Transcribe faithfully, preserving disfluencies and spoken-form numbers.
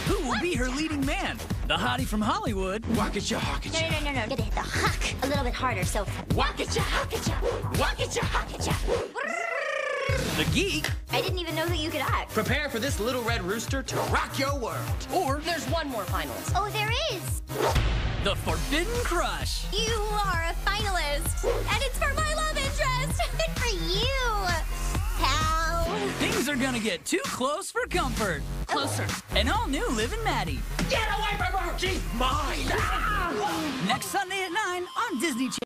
Who will be her leading man? The hottie from Hollywood. Walk-it-ya, hawk-it-ya. No, no, no, no, no. Gotta hit the huck a little bit harder, so... Walk-it-ya, hawk-it-ya. Walk-it-ya, hawk-it-ya. The geek. I didn't even know that you could act. Prepare for this little red rooster to rock your world. Or There's one more finalist. Oh, there is. the forbidden crush. You are a finalist, and it's for my love interest. Good for you, pal. Things are gonna get too close for comfort. Closer. An all-new Liv and Maddie. Get away from her! She's mine! Next Sunday at nine on Disney Channel.